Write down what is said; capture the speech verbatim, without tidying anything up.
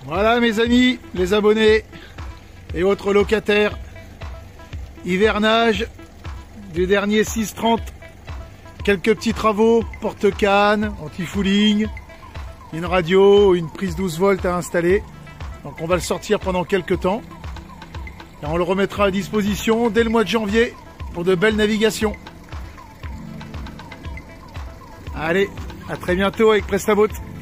Voilà mes amis, les abonnés et autres locataires. Hivernage du dernier six trente. Quelques petits travaux, porte-canne, anti-fouling, une radio, une prise douze volts à installer. Donc on va le sortir pendant quelques temps. Et on le remettra à disposition dès le mois de janvier pour de belles navigations. Allez, à très bientôt avec Prestaboat.